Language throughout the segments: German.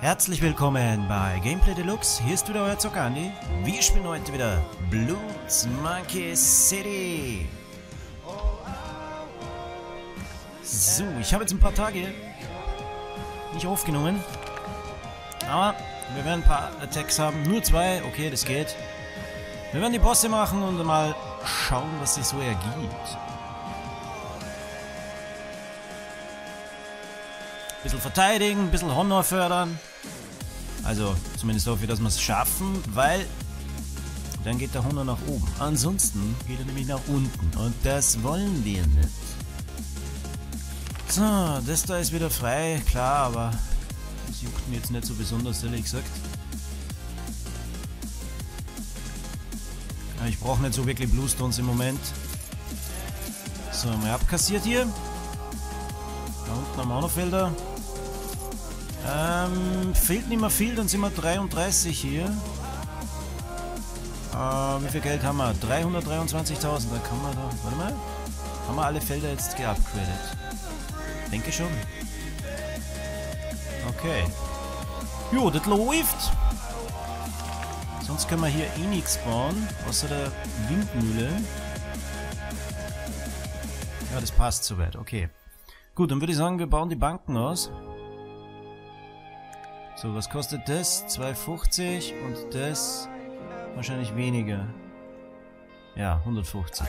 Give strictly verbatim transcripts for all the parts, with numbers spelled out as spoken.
Herzlich willkommen bei Gameplay Deluxe. Hier ist wieder euer Zocker Andi. Wir spielen heute wieder Bloons Monkey City. So, ich habe jetzt ein paar Tage nicht aufgenommen. Aber wir werden ein paar Attacks haben. Nur zwei, okay, das geht. Wir werden die Bosse machen und mal schauen, was sich so ergibt. Ein bisschen verteidigen, ein bisschen Honor fördern. Also, zumindest hoffe ich, dass wir es schaffen, weil dann geht der Honor nach oben. Ansonsten geht er nämlich nach unten und das wollen wir nicht. So, das da ist wieder frei, klar, aber das juckt mir jetzt nicht so besonders, ehrlich gesagt. Ich brauche nicht so wirklich Bluestones im Moment. So, mal abkassiert hier. Da unten haben wir auch noch Felder. Ähm, fehlt nicht mehr viel, dann sind wir dreiunddreißig hier. Äh, wie viel Geld haben wir? dreihundertdreiundzwanzigtausend, da kann man da... Warte mal. Haben wir alle Felder jetzt geupgradet? Denke schon. Okay. Jo, das läuft. Sonst können wir hier eh nichts bauen, außer der Windmühle. Ja, das passt soweit, okay. Gut, dann würde ich sagen, wir bauen die Banken aus. So, was kostet das? zwei fünfzig und das wahrscheinlich weniger. Ja, hundertfünfzig.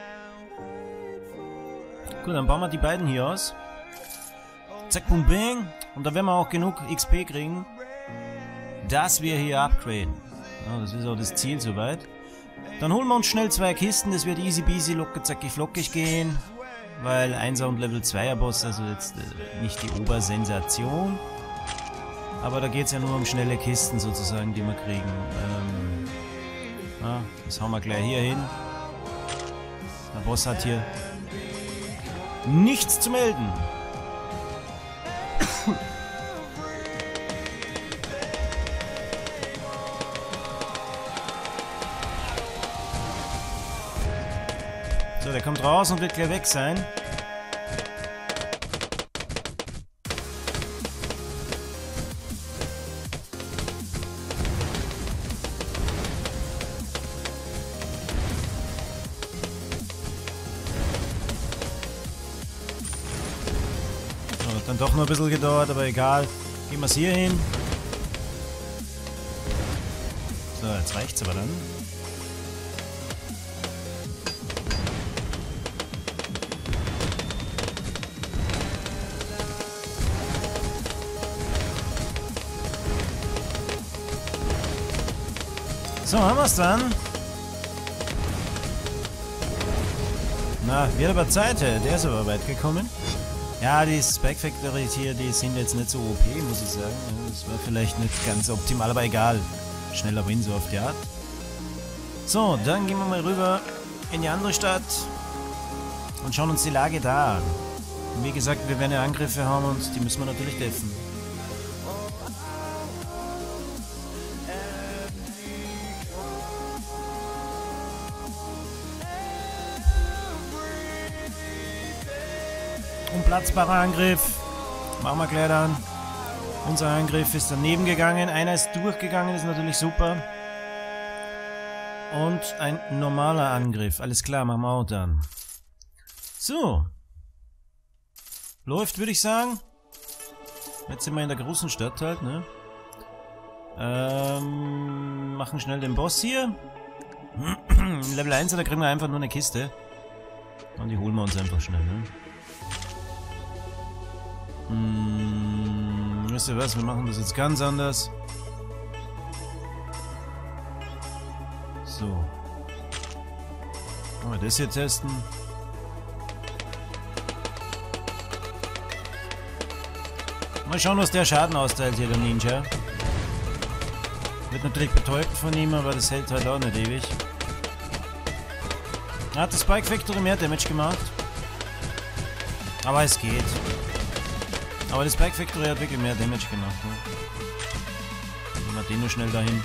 Gut, dann bauen wir die beiden hier aus. Zack, boom, bang. Und da werden wir auch genug X P kriegen, dass wir hier upgraden. Ja, das ist auch das Ziel soweit. Dann holen wir uns schnell zwei Kisten, das wird easy peasy, locker, zackig, flockig gehen. Weil Einser und Level zweier Boss, also jetzt äh, nicht die Obersensation. Aber da geht es ja nur um schnelle Kisten sozusagen, die wir kriegen. Ähm, ja, das hauen wir gleich hier hin. Der Boss hat hier nichts zu melden. So, der kommt raus und wird gleich weg sein. So, hat dann doch noch ein bisschen gedauert, aber egal. Gehen wir es hier hin. So, jetzt reicht's aber dann. So, haben wir es dann. Na, wird aber Zeit, der ist aber weit gekommen. Ja, die Spike Factory hier, die sind jetzt nicht so O P, muss ich sagen. Das war vielleicht nicht ganz optimal, aber egal. Schneller Win, so auf die Art. So, dann gehen wir mal rüber in die andere Stadt und schauen uns die Lage da an. Und wie gesagt, wir werden ja Angriffe haben und die müssen wir natürlich deffen. Unplatzbarer Angriff. Machen wir gleich dann. Unser Angriff ist daneben gegangen. Einer ist durchgegangen, ist natürlich super. Und ein normaler Angriff. Alles klar, machen wir auch dann. So. Läuft, würde ich sagen. Jetzt sind wir in der großen Stadt halt, ne? Ähm, machen schnell den Boss hier. Level eins, da kriegen wir einfach nur eine Kiste. Und die holen wir uns einfach schnell, ne? Hm, wisst ihr was? Wir machen das jetzt ganz anders. So. Wollen wir das hier testen? Mal schauen, was der Schaden austeilt hier, der Ninja. Wird natürlich betäubt von ihm, aber das hält halt auch nicht ewig. Er hat das Spike Factory mehr Damage gemacht. Aber es geht. Aber das Spike Factory hat wirklich mehr Damage gemacht. Ne? Nehmen wir den nur schnell dahin.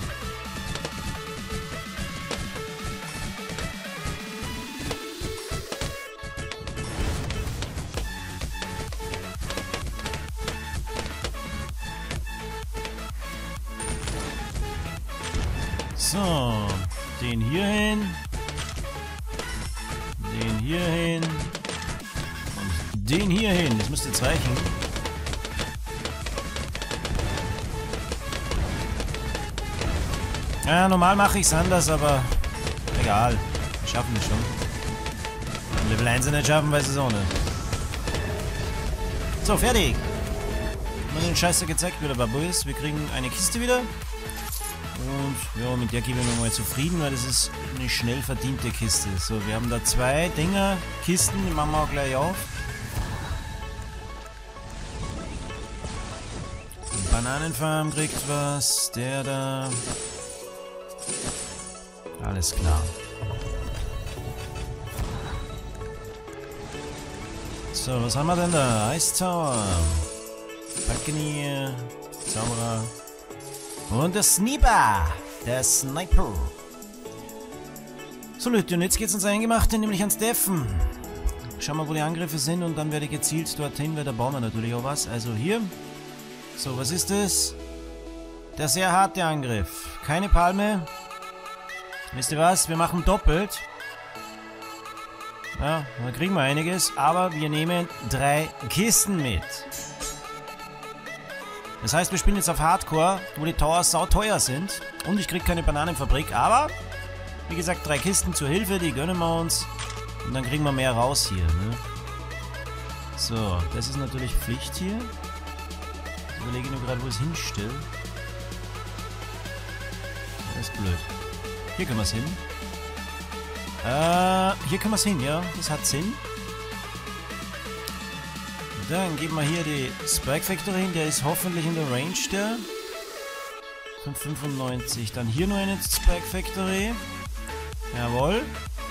So, den hier hin. Den hier hin. Und den hier hin. Das müsste jetzt reichen. Ja, normal mache ich es anders, aber egal. Wir schaffen es schon. Wenn Level eins nicht schaffen, weiß es auch nicht. So, fertig. Mal den Scheiße gezeigt, wie der Babu ist. Wir kriegen eine Kiste wieder. Und ja, mit der geben wir mal zufrieden, weil das ist eine schnell verdiente Kiste. So, wir haben da zwei Dinger, Kisten, die machen wir auch gleich auf. Die Bananenfarm kriegt was, der da. Alles klar. So, was haben wir denn da? Ice Tower. Balkonier. Zauberer. Und der Sniper. Der Sniper. So Leute, und jetzt geht's uns Eingemachte, nämlich ans Deffen. Schauen wir, wo die Angriffe sind und dann werde ich gezielt dorthin, weil da bauen wir natürlich auch was. Also hier. So, was ist das? Der sehr harte Angriff. Keine Palme. Wisst ihr was? Wir machen doppelt. Ja, da kriegen wir einiges, aber wir nehmen drei Kisten mit. Das heißt, wir spielen jetzt auf Hardcore, wo die Towers sauteuer sind. Und ich kriege keine Bananenfabrik, aber wie gesagt, drei Kisten zur Hilfe, die gönnen wir uns. Und dann kriegen wir mehr raus hier. Ne? So, das ist natürlich Pflicht hier. Ich überlege nur gerade, wo ich es hinstelle. Das ist blöd. Hier können wir es hin. Äh, hier können wir es hin, ja. Das hat Sinn. Dann geben wir hier die Spike Factory hin. Der ist hoffentlich in der Range der. Von fünfundneunzig. Dann hier nur eine Spike Factory. Jawohl.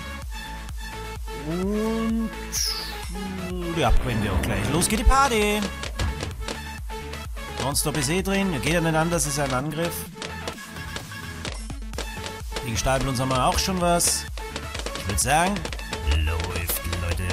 Und die upgraden wir auch gleich. Los geht die Party! Nonstop ist eh drin. Geht ja nicht anders, ist ein Angriff. Die Stahlblons haben wir auch schon was. Ich würde sagen, läuft, Leute.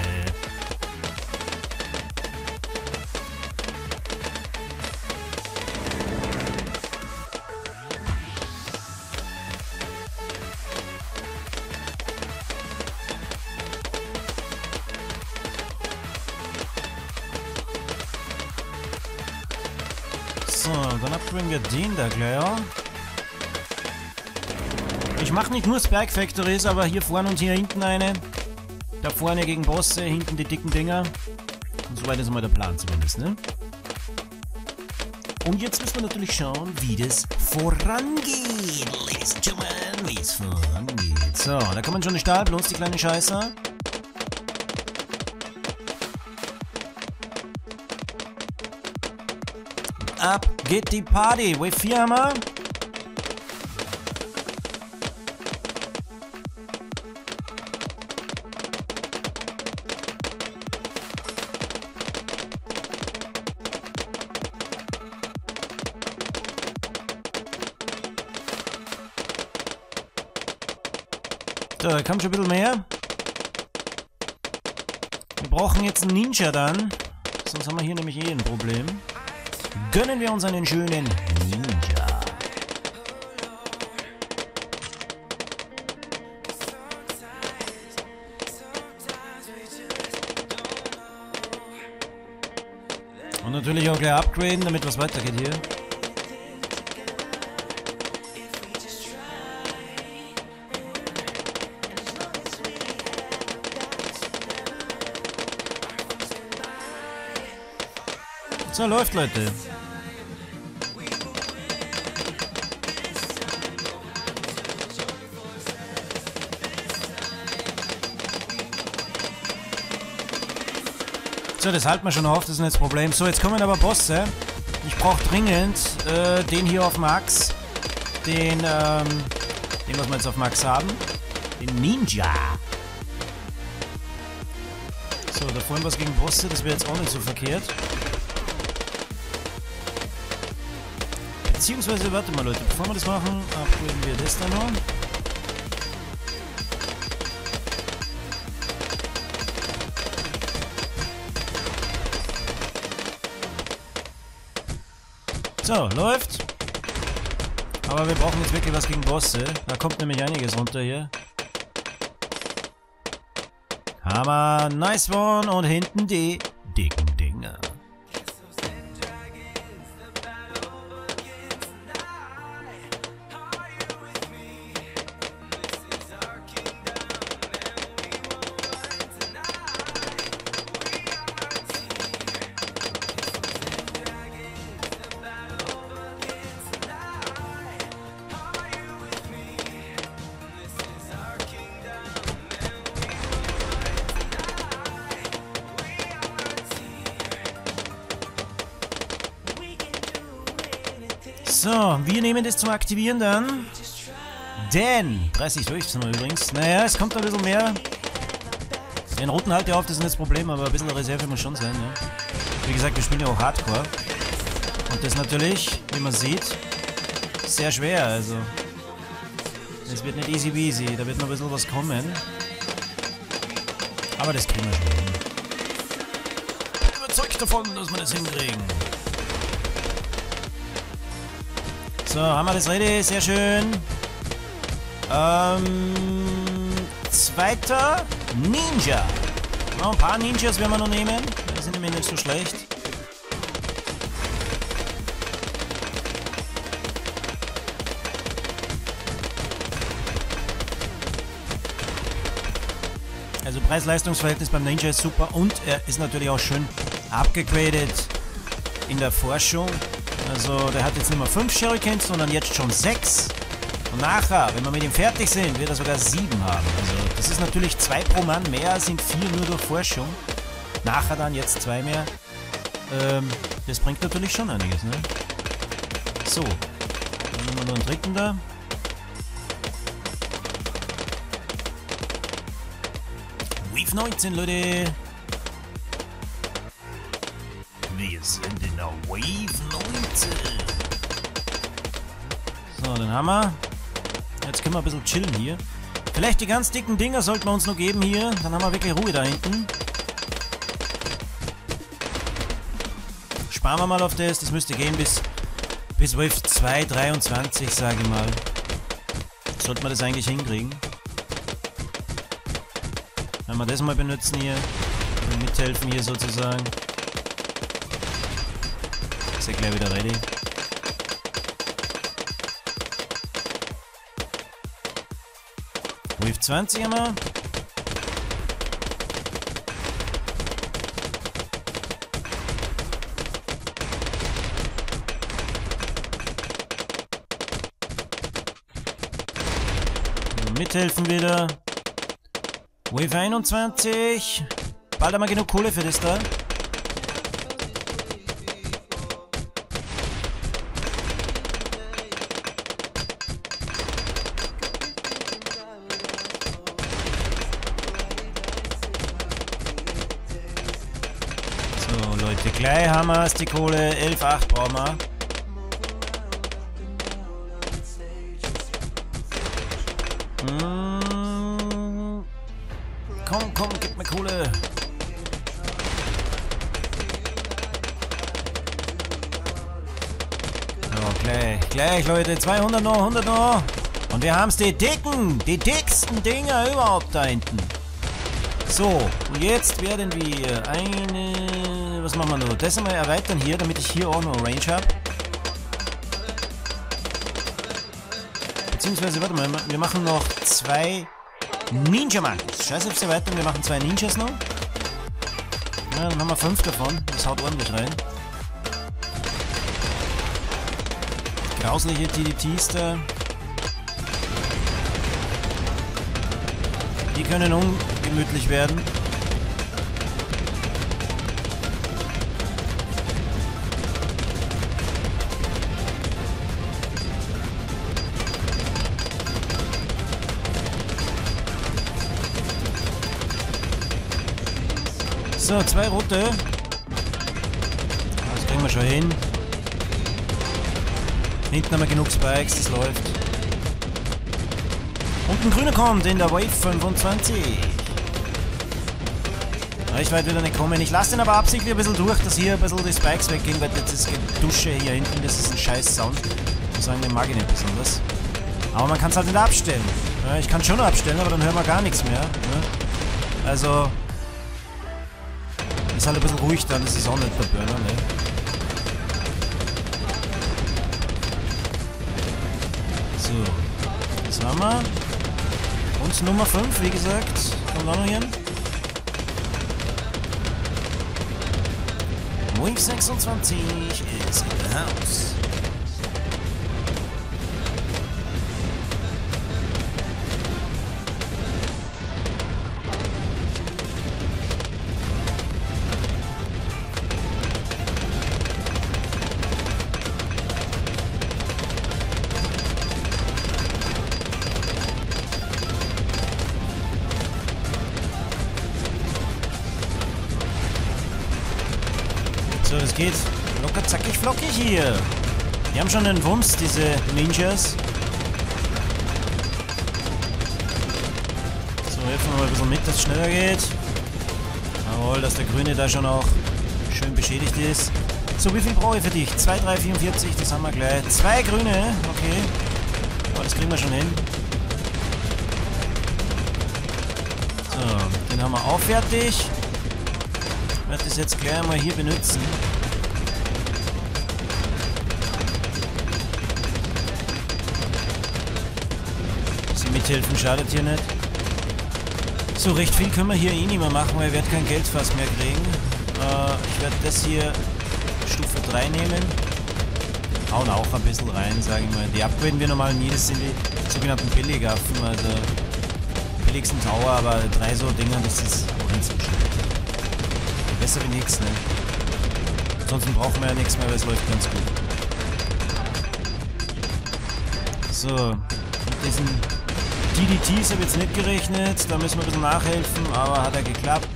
So, dann upgraden wir den da gleich auch. Ich mache nicht nur Spike Factories, aber hier vorne und hier hinten eine. Da vorne gegen Bosse, hinten die dicken Dinger. Und soweit ist mal der Plan zumindest, ne? Und jetzt müssen wir natürlich schauen, wie das vorangeht. Ladies and Gentlemen, wie es vorangeht. So, da kann man schon die Stahlblons, die kleine Scheiße. Ab geht die Party. Wave vier haben wir. So, da kommt schon ein bisschen mehr. Wir brauchen jetzt einen Ninja dann. Sonst haben wir hier nämlich eh ein Problem. Gönnen wir uns einen schönen Ninja. Und natürlich auch gleich upgraden, damit was weitergeht hier. So, läuft, Leute. So, das halten wir schon auf, das ist nicht das Problem. So, jetzt kommen aber Bosse. Ich brauche dringend äh, den hier auf Max. Den, ähm, den, was wir jetzt auf Max haben. Den Ninja. So, da vorhin was gegen Bosse, das wäre jetzt auch nicht so verkehrt. Beziehungsweise, warte mal Leute, bevor wir das machen, upgraden wir das dann noch. So, läuft. Aber wir brauchen jetzt wirklich was gegen Bosse. Da kommt nämlich einiges runter hier. Hammer, nice one. Und hinten die dicken Dinger. So, wir nehmen das zum Aktivieren dann. Denn, dreißig durch sind wir übrigens. Naja, es kommt ein bisschen mehr. Den roten halte ich auf, das ist nicht das Problem, aber ein bisschen Reserve muss schon sein, ja. Wie gesagt, wir spielen ja auch Hardcore. Und das natürlich, wie man sieht, sehr schwer, also. Es wird nicht easy peasy, da wird noch ein bisschen was kommen. Aber das kriegen wir schon hin. Ich bin überzeugt davon, dass wir das hinkriegen. So, haben wir das ready? Sehr schön. Ähm, zweiter Ninja. Noch ein paar Ninjas werden wir noch nehmen. Die sind nämlich nicht so schlecht. Also Preis-Leistungs-Verhältnis beim Ninja ist super und er ist natürlich auch schön abgegradet in der Forschung. Also der hat jetzt nicht mehr fünf Shurikens, sondern jetzt schon sechs. Und nachher, wenn wir mit ihm fertig sind, wird er sogar sieben haben. Also das ist natürlich zwei pro Mann mehr, sind vier nur durch Forschung. Nachher dann jetzt zwei mehr. Ähm, das bringt natürlich schon einiges, ne? So, dann haben wir noch einen dritten da. Wave neunzehn, Leute. Wir sind in der Wave neunzehn. So, den haben wir. Jetzt können wir ein bisschen chillen hier. Vielleicht die ganz dicken Dinger sollten wir uns noch geben hier. Dann haben wir wirklich Ruhe da hinten. Sparen wir mal auf das. Das müsste gehen bis, bis Wave zwei dreiundzwanzig, sage ich mal. Sollten wir das eigentlich hinkriegen. Wenn wir das mal benutzen hier. Und mithelfen hier sozusagen. Ist ja gleich wieder ready. Wave zwanzig haben wir. Mithelfen wieder. Wave einundzwanzig. Bald haben wir genug Kohle für das da. So Leute, gleich haben wir es, die Kohle. elf Komma acht brauchen wir. Mm. Komm, komm, gib mir Kohle. So, gleich, gleich, Leute. zweihundert noch, hundert noch. Und wir haben es, die dicken, die dicksten Dinger überhaupt da hinten. So, und jetzt werden wir eine... Was machen wir noch? Das einmal erweitern hier, damit ich hier auch noch Range habe. Beziehungsweise, warte mal, wir machen noch zwei Ninja-Monkeys. Scheiß aufs Erweiterung, wir machen zwei Ninjas noch. Ja, dann haben wir fünf davon. Das haut ordentlich rein. Grausliche T D Ts da. Die können ungemütlich werden. So, zwei rote. Das kriegen wir schon hin. Hinten haben wir genug Spikes, das läuft. Und ein grüner kommt in der Wave fünfundzwanzig. Reichweite wird er nicht kommen. Ich lasse den aber absichtlich ein bisschen durch, dass hier ein bisschen die Spikes weggehen, weil das ist Dusche hier hinten, das ist ein scheiß Sound. muss sagen, den mag ich nicht besonders. Aber man kann es halt nicht abstellen. Ja, ich kann schon abstellen, aber dann hören wir gar nichts mehr. Ne? Also, ist halt ein bisschen ruhig dann, das ist auch nicht der Burner, ne? So, das haben wir. Und Nummer fünf, wie gesagt, kommt auch noch hin. Wave sechsundzwanzig ist in the house. So, das geht locker zackig flockig hier. Die haben schon einen Wumms, diese Ninjas. So, helfen wir mal ein bisschen mit, dass es schneller geht. Jawohl, dass der Grüne da schon auch schön beschädigt ist. So, wie viel brauche ich für dich? zwei, drei, vierundvierzig, das haben wir gleich. Zwei Grüne, okay. Aber das kriegen wir schon hin. So, den haben wir auch fertig. Ich werde das jetzt gleich mal hier benutzen. Sie mithelfen schadet hier nicht. So, recht viel können wir hier eh nicht mehr machen, weil ich werde kein Geld fast mehr kriegen. Äh, ich werde das hier Stufe drei nehmen. Hauen auch ein bisschen rein, sage ich mal. Die upgraden wir normal nie, das sind die sogenannten Billigaffen, also billigsten Tower, aber drei so Dinger, das ist auch nicht so schön. Besser wie nichts, ne? Ansonsten brauchen wir ja nichts mehr, weil es läuft ganz gut. So, mit diesen D D Ts habe ich jetzt nicht gerechnet, da müssen wir ein bisschen nachhelfen, aber hat ja geklappt.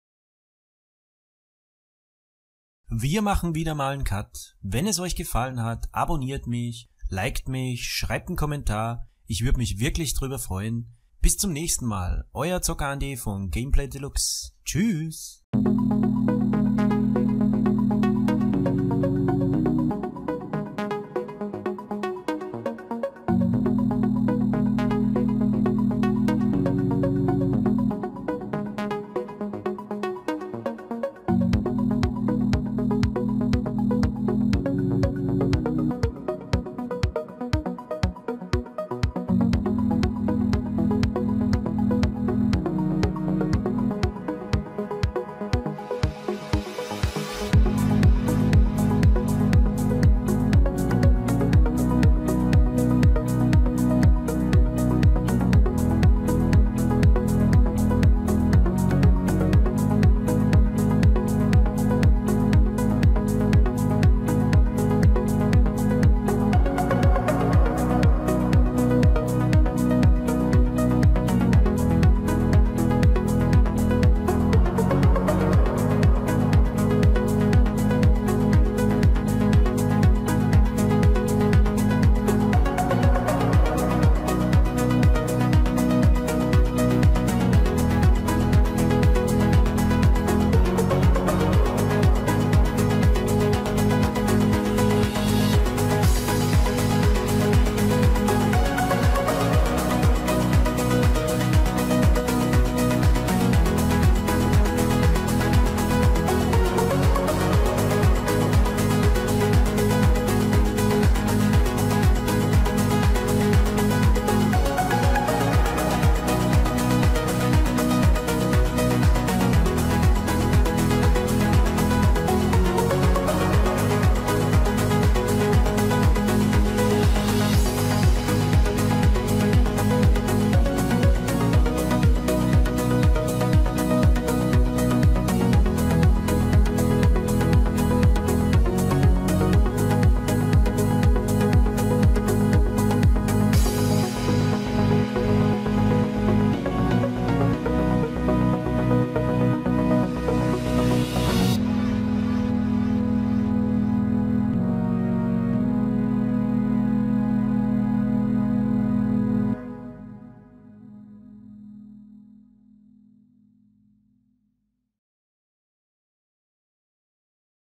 Wir machen wieder mal einen Cut. Wenn es euch gefallen hat, abonniert mich, liked mich, schreibt einen Kommentar. Ich würde mich wirklich drüber freuen. Bis zum nächsten Mal. Euer Zocker Andi von Gameplay Deluxe. Tschüss.